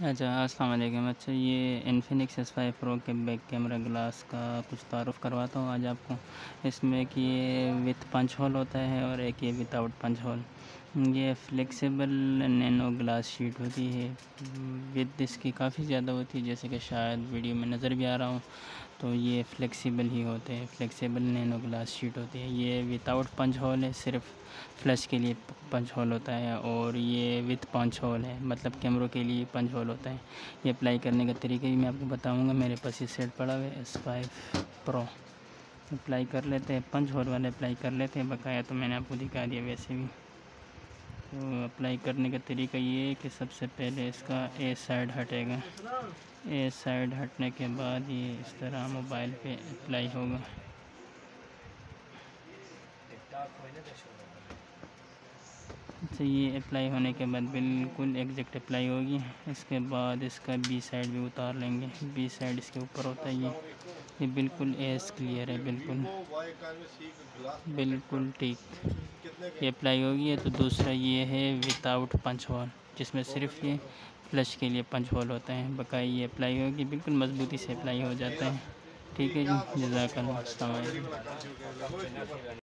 अच्छा, अस्सलाम वालेकुम। अच्छा, ये इन्फिनिक्स S5 प्रो के बैक कैमरा ग्लास का कुछ तारुफ़ करवाता हूँ आज आपको। इसमें कि ये विथ पंच होल होता है और एक ये विदाउट पंच होल। ये फ्लेक्सिबल नैनो ग्लास शीट होती है। विड्थ इसकी काफ़ी ज़्यादा होती है, जैसे कि शायद वीडियो में नज़र भी आ रहा हूँ। तो ये फ्लेक्सिबल ही होते हैं, फ्लेक्सिबल नैनो ग्लास शीट होती है। ये विदाउट पंच होल है, सिर्फ फ्लैश के लिए पंच होल होता है, और ये विथ पंच होल है, मतलब कैमरों के लिए पंच होल होता है। ये अप्लाई करने का तरीका भी मैं आपको बताऊंगा। मेरे पास ये सेट पड़ा हुआ है S5 प्रो। अप्लाई कर लेते हैं, पंच होल वाले अप्लाई कर लेते हैं बकाया, तो मैंने आपको दिखा दिया वैसे भी। तो अप्लाई करने का तरीका ये है कि सबसे पहले इसका ए साइड हटेगा। ए साइड हटने के बाद ये इस तरह मोबाइल पे अप्लाई होगा। अच्छा, ये अप्लाई होने के बाद बिल्कुल एग्जैक्ट अप्लाई होगी। इसके बाद इसका बी साइड भी उतार लेंगे। बी साइड इसके ऊपर होता है। ये बिल्कुल एस क्लियर है, बिल्कुल बिल्कुल ठीक। ये अप्लाई होगी है। तो दूसरा ये है विदाउट पंच होल, जिसमें सिर्फ ये फ्लश के लिए पंच होल होता है। बकाया ये अप्लाई होगी, बिल्कुल मजबूती से अप्लाई हो जाता है। ठीक है जी, जज़ाकल्लाह। अस्सलाम वालेकुम।